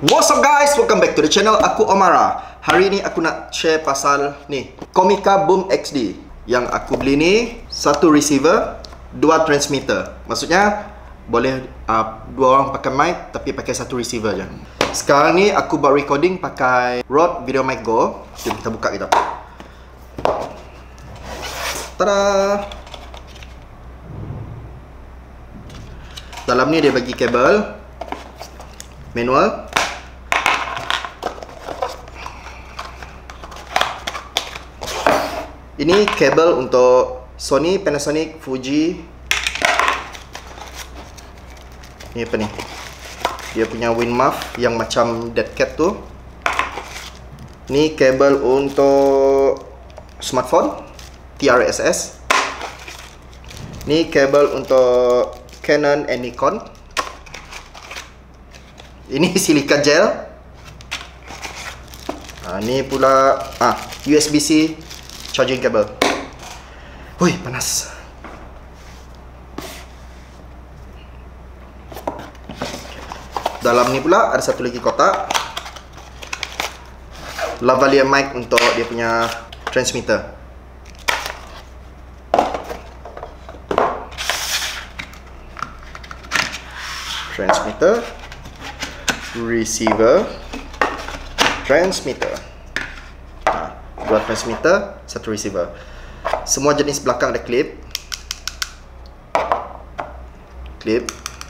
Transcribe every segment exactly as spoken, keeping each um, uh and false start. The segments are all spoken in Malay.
What's up guys, welcome back to the channel. Aku Omara. Hari ni aku nak share pasal ni Comica Boom X D. Yang aku beli ni satu receiver, dua transmitter. Maksudnya boleh uh, dua orang pakai mic tapi pakai satu receiver je. Sekarang ni aku buat recording pakai Rode VideoMic Go. Jom kita buka kita. Tada. Dalam ni dia bagi kabel manual. Ini kabel untuk Sony, Panasonic, Fuji. Ini apa ni? Dia punya wind muff yang macam dead cat tu. Ini kabel untuk smartphone T R S S. Ini kabel untuk Canon and Nikon. Ini silika gel. Nah, ini pula ah U S B C charging cable. Hui, panas. Dalam ni pula ada satu lagi kotak. Lavalier mic untuk dia punya transmitter. Transmitter, receiver, transmitter. Dua transmitter, satu receiver. Semua jenis belakang ada clip. Clip.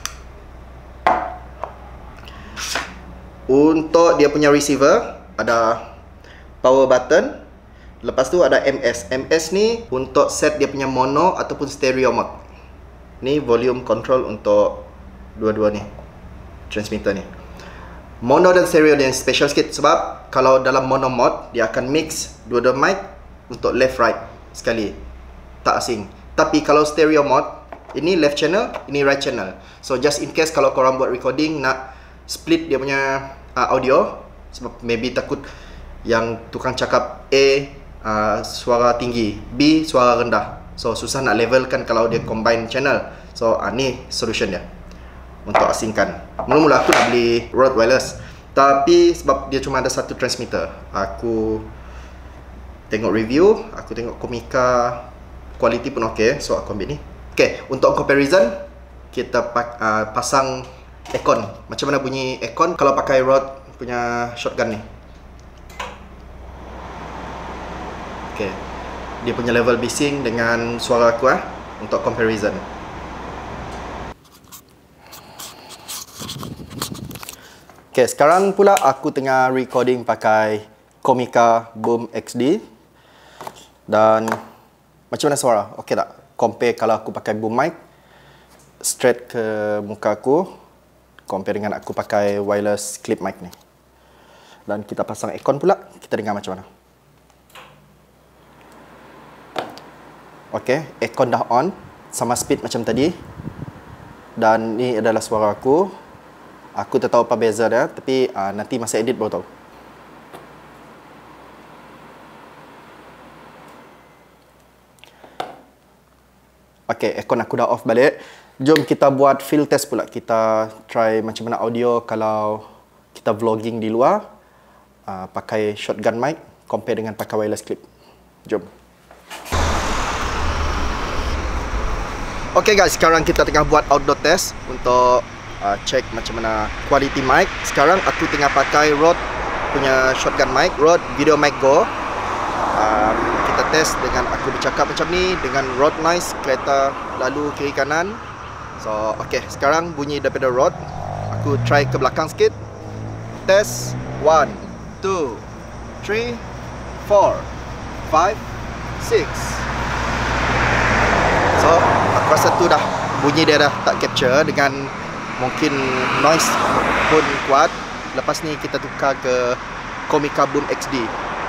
Untuk dia punya receiver ada power button. Lepas tu ada M S. M S ni untuk set dia punya mono ataupun stereo mode. Ni volume control untuk dua-dua ni transmitter ni. Mono dan stereo dia special sikit sebab kalau dalam mono mode dia akan mix dua-dua mic untuk left right sekali, tak asing. Tapi kalau stereo mode, ini left channel, ini right channel. So just in case kalau korang buat recording nak split dia punya uh, audio, sebab maybe takut yang tukang cakap A uh, suara tinggi, B suara rendah, so susah nak levelkan kalau dia combine channel. So uh, ni solution dia untuk asingkan. Mula-mula aku nak beli Rode wireless, tapi sebab dia cuma ada satu transmitter, aku tengok review, aku tengok Comica quality pun ok, so aku ambil ni. Ok, untuk comparison kita pak, uh, pasang aircon. Macam mana bunyi aircon kalau pakai Rode punya shotgun ni. Ok, dia punya level bising dengan suara aku eh, untuk comparison. Okay, sekarang pula aku tengah recording pakai Comica Boom X D. Dan macam mana suara? Okay tak? Compare kalau aku pakai boom mic straight ke muka aku, compare dengan aku pakai wireless clip mic ni. Dan kita pasang aircon pula, kita dengar macam mana. Okay, aircon dah on, sama speed macam tadi. Dan ni adalah suara aku. Aku tak tahu apa beza dia, tapi uh, nanti masa edit baru tahu. Okay, aircon aku dah off balik. Jom kita buat field test pula. Kita try macam mana audio kalau kita vlogging di luar uh, pakai shotgun mic compare dengan pakai wireless clip. Jom. Okay guys, sekarang kita tengah buat outdoor test untuk Uh, check macam mana quality mic. Sekarang aku tengah pakai Rode punya shotgun mic, Rode VideoMic Go. uh, Kita test dengan aku bercakap macam ni, dengan road noise kereta lalu kiri kanan. So ok, sekarang bunyi daripada Rode. Aku try ke belakang sikit. Test one, two, three, four, five, six. So aku rasa tu dah, bunyi dia dah tak capture dengan mungkin noise pun kuat. Lepas ni kita tukar ke Comica Boom X D.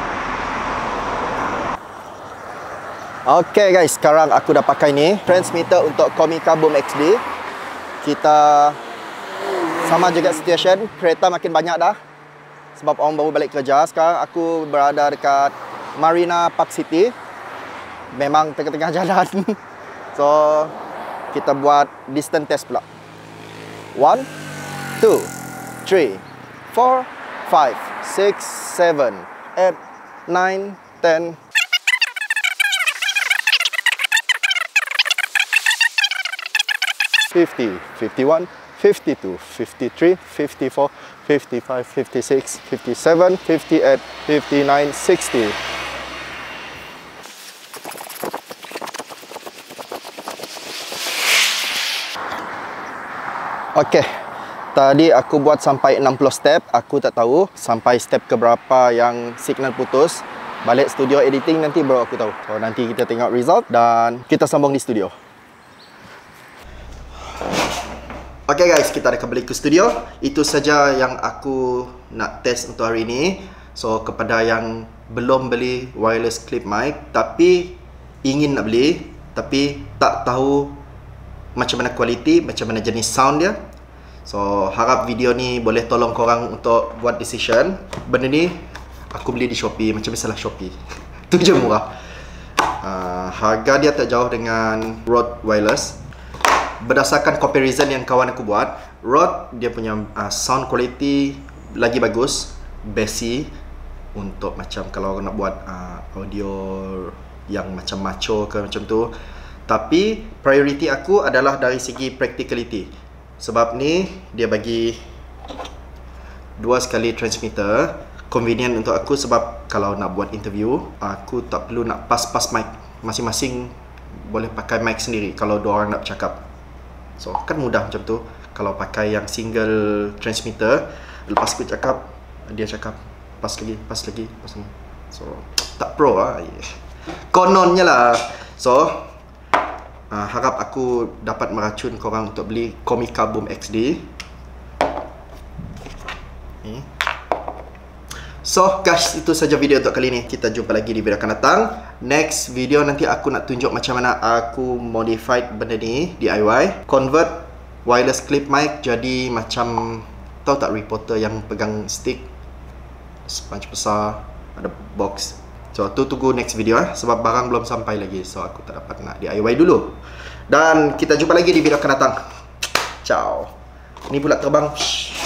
Okay guys, sekarang aku dah pakai ni transmitter untuk Comica Boom X D. Kita sama juga situation, kereta makin banyak dah sebab orang baru balik kerja. Sekarang aku berada dekat Marina Park City. Memang tengah-tengah jalan. So kita buat distance test pula. One, two, three, four, five, six, seven, eight, nine, ten. fifty, fifty-one, fifty-two, fifty-three, fifty-four, fifty-five, fifty-six, fifty-seven, fifty-eight, fifty-nine, sixty. Okey. Tadi aku buat sampai enam puluh step. Aku tak tahu sampai step ke berapa yang signal putus. Balik studio editing nanti baru aku tahu. So nanti kita tengok result dan kita sambung di studio. Okay guys, kita dah kembali ke studio. Itu saja yang aku nak test untuk hari ini. So kepada yang belum beli wireless clip mic tapi ingin nak beli tapi tak tahu macam mana kualiti, macam mana jenis sound dia, so harap video ni boleh tolong korang untuk buat decision. Benda ni aku beli di Shopee, macam biasalah Shopee. Tu je murah. uh, Harga dia tak jauh dengan Rode Wireless. Berdasarkan comparison yang kawan aku buat, Rode dia punya uh, sound quality lagi bagus, bassy, untuk macam kalau nak buat uh, audio yang macam macho ke macam tu. Tapi priority aku adalah dari segi practicality. Sebab ni dia bagi dua sekali transmitter, convenient untuk aku sebab kalau nak buat interview aku tak perlu nak pas-pas mic. Masing-masing boleh pakai mic sendiri kalau dua orang nak bercakap. So kan mudah macam tu. Kalau pakai yang single transmitter, lepas aku cakap, dia cakap, pas lagi, pas lagi, pas lagi. So tak pro lah. Kononnya lah. So uh, harap aku dapat meracun korang untuk beli Comica Boom X D. Ni. So guys, itu saja video untuk kali ni. Kita jumpa lagi di video akan datang. Next video nanti aku nak tunjuk macam mana aku modified benda ni, D I Y. Convert wireless clip mic jadi macam, tahu tak reporter yang pegang stick sponge besar, ada box. So tu tunggu next video eh, sebab barang belum sampai lagi. So aku tak dapat nak D I Y dulu. Dan kita jumpa lagi di video akan datang. Ciao. Ni pula terbang.